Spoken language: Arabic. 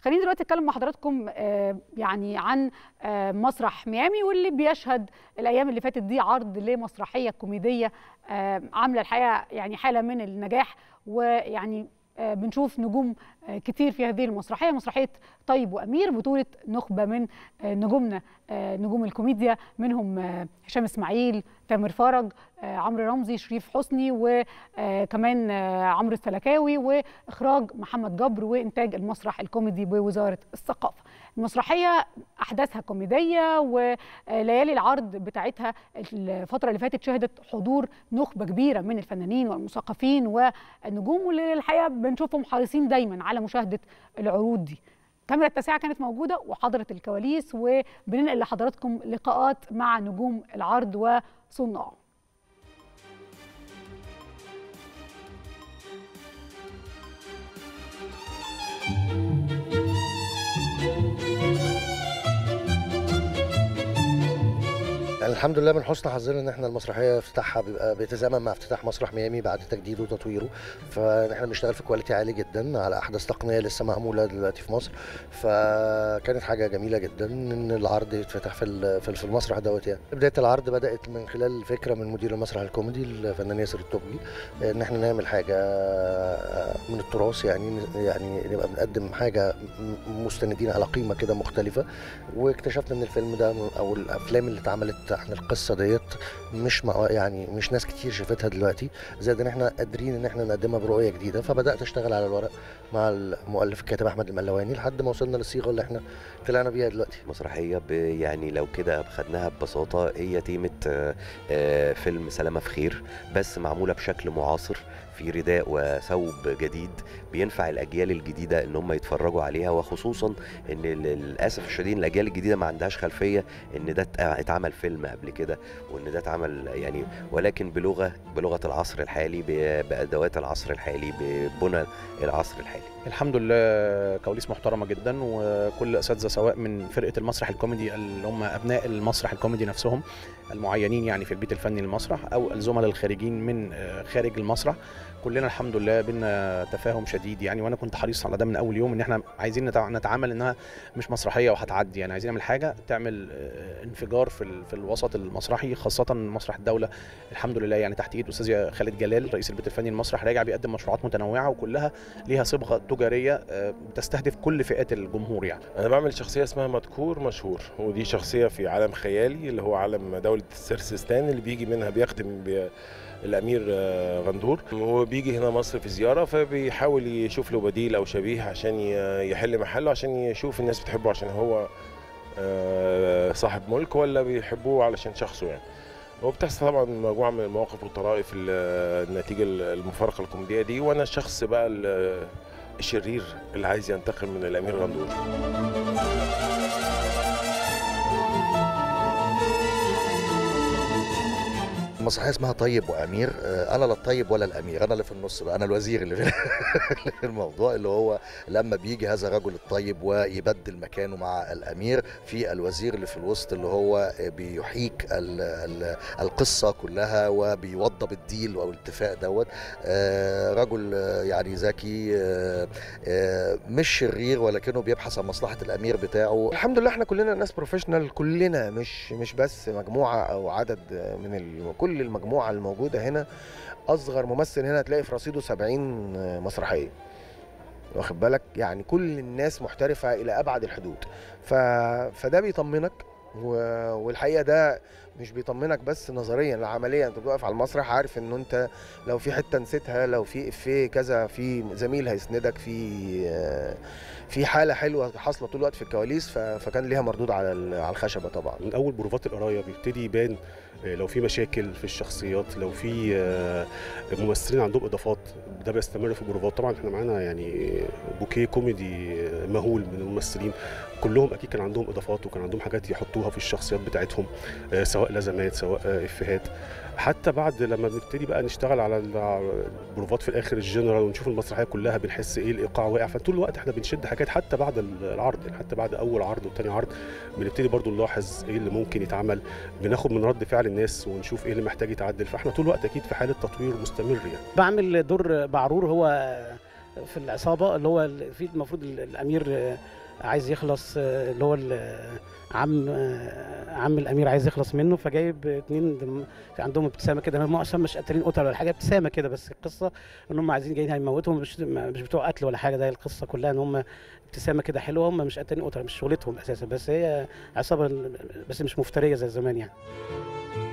خليني دلوقتي اتكلم مع حضراتكم يعني عن مسرح ميامي، واللي بيشهد الايام اللي فاتت دي عرض لمسرحيه كوميديه عامله الحقيقه يعني حاله من النجاح، ويعني بنشوف نجوم كتير في هذه المسرحيه، مسرحيه طيب وامير، بطوله نخبه من نجومنا نجوم الكوميديا، منهم هشام اسماعيل، تامر فرج، عمرو رمزي، شريف حسني، وكمان عمرو السلكاوي، واخراج محمد جبر، وانتاج المسرح الكوميدي بوزاره الثقافه. المسرحيه احداثها كوميديه، وليالي العرض بتاعتها الفتره اللي فاتت شهدت حضور نخبه كبيره من الفنانين والمثقفين والنجوم، واللي الحقيقه بنشوفهم حريصين دايما على مشاهده العروض دي. كاميرا التاسعة كانت موجودة وحضرت الكواليس، وبننقل لحضراتكم لقاءات مع نجوم العرض وصناعه. يعني الحمد لله من حسن حظنا ان احنا المسرحيه افتتاحها بيبقى بيتزامن مع افتتاح مسرح ميامي بعد تجديده وتطويره، فاحنا بنشتغل في كواليتي عالي جدا على احدث تقنيه لسه معموله دلوقتي في مصر، فكانت حاجه جميله جدا ان العرض يتفتح في المسرح دوت. يعني بدايه العرض بدات من خلال فكره من مدير المسرح الكوميدي الفنان ياسر التوبجي ان احنا نعمل حاجه من التراث، يعني نبقى بنقدم حاجه مستندين على قيمه كده مختلفه، واكتشفنا ان الفيلم ده او الافلام اللي اتعملت عن القصه ديت مش ناس كتير شافتها دلوقتي، زائد ان احنا قادرين ان احنا نقدمها برؤيه جديده. فبدات اشتغل على الورق مع المؤلف الكاتب احمد الملواني لحد ما وصلنا للصيغه اللي احنا طلعنا بيها دلوقتي. مسرحيه يعني لو كده خدناها ببساطه هي تيمه فيلم سلامه في خير، بس معموله بشكل معاصر في رداء وثوب جديد بينفع الاجيال الجديده ان هم يتفرجوا عليها، وخصوصا ان للاسف الشديد الاجيال الجديده ما عندهاش خلفيه ان ده اتعمل فيلم قبل كده، وان ده اتعمل يعني ولكن بلغه العصر الحالي، بادوات العصر الحالي، ببنى العصر الحالي. الحمد لله كواليس محترمه جدا، وكل اساتذه سواء من فرقه المسرح الكوميدي اللي هم ابناء المسرح الكوميدي نفسهم المعينين يعني في البيت الفني للمسرح، او الزملاء الخارجين من خارج المسرح، كلنا الحمد لله بينا تفاهم شديد يعني. وانا كنت حريص على ده من اول يوم، ان احنا عايزين نتعامل انها مش مسرحيه وهتعدي، يعني عايزين نعمل حاجه تعمل انفجار في الوسط المسرحي، خاصه مسرح الدوله الحمد لله يعني تحت ايد استاذ خالد جلال رئيس البيت الفني للمسرح، راجع بيقدم مشروعات متنوعه وكلها ليها صبغه تجاريه بتستهدف كل فئات الجمهور. يعني انا بعمل شخصيه اسمها مذكور مشهور، ودي شخصيه في عالم خيالي اللي هو عالم دوله السرسستان اللي بيجي منها بيخدم الامير غندور، وبيجي هنا مصر في زياره، فبيحاول يشوف له بديل او شبيه عشان يحل محله، عشان يشوف الناس بتحبه عشان هو صاحب ملك ولا بيحبوه علشان شخصه يعني. وبتحصل طبعا مجموعه من المواقف والطرائف النتيجه المفارقه الكوميديه دي، وانا الشخص بقى الشرير اللي عايز ينتقم من الامير غندور. المسرحيه اسمها طيب وامير، انا لا الطيب ولا الامير، انا اللي في النص بقى، انا الوزير اللي في الموضوع، اللي هو لما بيجي هذا الرجل الطيب ويبدل مكانه مع الامير في الوزير اللي في الوسط، اللي هو بيحيك القصه كلها وبيوضب الديل او الاتفاق دوت. رجل يعني ذكي، مش شرير ولكنه بيبحث عن مصلحه الامير بتاعه. الحمد لله احنا كلنا ناس بروفيشنال، كلنا مش بس مجموعه او عدد من كل المجموعه الموجوده هنا. اصغر ممثل هنا هتلاقي في رصيده 70 مسرحيه، واخد بالك؟ يعني كل الناس محترفه الى ابعد الحدود، فده بيطمنك، والحقيقه ده مش بيطمنك بس نظريا، لا عمليا. انت بتقف على المسرح عارف ان انت لو في حته نسيتها، لو في افيه كذا، في زميل هيسندك، في حاله حلوه حاصله طول الوقت في الكواليس، فكان ليها مردود على الخشبه طبعا. من اول بروفات القرايه بيبتدي يبان لو في مشاكل في الشخصيات، لو في ممثلين عندهم اضافات، ده بيستمر في البروفات. طبعا احنا معانا يعني بوكيه كوميدي مهول من الممثلين، كلهم اكيد كان عندهم اضافات وكان عندهم حاجات يحطوها في الشخصيات بتاعتهم، سواء لازمات سواء افيهات. حتى بعد لما بنبتدي بقى نشتغل على البروفات في الاخر الجنرال ونشوف المسرحيه كلها، بنحس ايه الايقاع واقع، فطول الوقت احنا بنشد حاجات حتى بعد العرض، يعني حتى بعد اول عرض وثاني عرض بنبتدي برضو نلاحظ ايه اللي ممكن يتعمل، بناخد من رد فعل الناس ونشوف ايه اللي محتاج يتعدل. فاحنا طول الوقت اكيد في حاله تطوير مستمر. يعني بعمل دور بعرور، هو في العصابه اللي هو في المفروض الامير عايز يخلص، اللي هو عم الامير عايز يخلص منه، فجايب اتنين في عندهم ابتسامه كده، هم اصلا مش قاتلين قتل ولا حاجه، ابتسامه كده بس. القصه ان هم عايزين جايين هيموتهم، مش بتوع قتل ولا حاجه، ده القصه كلها ان هم ابتسامه كده حلوه، هم مش قاتلين قتل، مش شغلتهم اساسا، بس هي عصابه بس مش مفتريه زي زمان يعني.